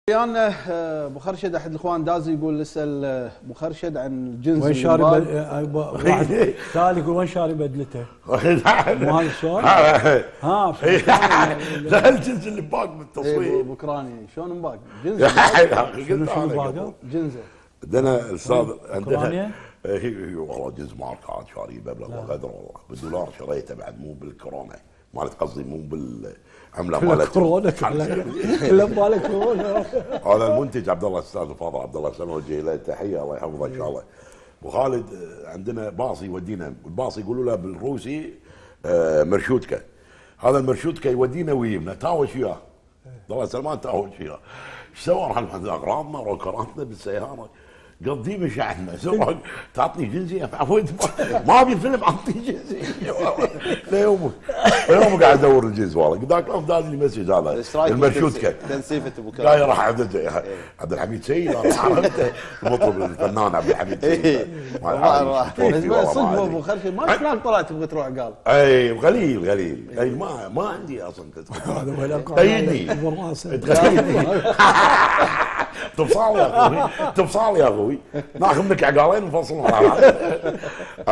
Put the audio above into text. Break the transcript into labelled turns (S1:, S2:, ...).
S1: ويانا ابو خرشد احد الاخوان دازي يقول اسال ابو خرشد عن الجنس
S2: وين شاري واحد سالك يقول وين شاري بدلته؟ مو هذا السؤال؟ ها
S3: لا الجنس اللي باق بالتصوير
S1: بوكراني شلون مباق؟ جنس
S2: شنو باقه؟
S1: جنزه
S3: عندنا استاذ
S2: اوكرانيا؟
S3: والله جنس ماركات شاري بمبلغ وقدره والله بالدولار شريته بعد مو بالكورونا مالت قصدي مو بالعمله مالت
S2: كورونا كله مالك كورونا.
S3: هذا المنتج عبد الله الاستاذ الفاضل عبد الله حسين وجه له تحيه الله يحفظه ان شاء الله. ابو خالد عندنا باصي يودينا الباصي يقولوا له بالروسي مرشوتكا. هذا المرشوتكا يودينا ويجيبنا تاوش وياه. عبد الله سلمان تاوش وياه. ايش سوى؟ راح اغراضنا وكرامتنا بالسياره قضي مشاعرنا سواء تعطني جنسيه عفوت ما ابي فيلم اعطني جنسيه ليومك قاعد ادور الجنس والله ذاك اليوم داز لي مسج هذا المرشوتكا
S1: تنسيفه ابو كرم
S3: جاي راح عبد الحميد سيد انا عرفته المطرب الفنان عبد الحميد سيد
S1: بس صدق ابو خرشد ما شلون طلعت تبغى تروح قال
S3: اي قليل ما عندي اصلا تقيدني تقيدني تفصال يا اخوي ناخذ منك عقالين ونفصلهم على بعض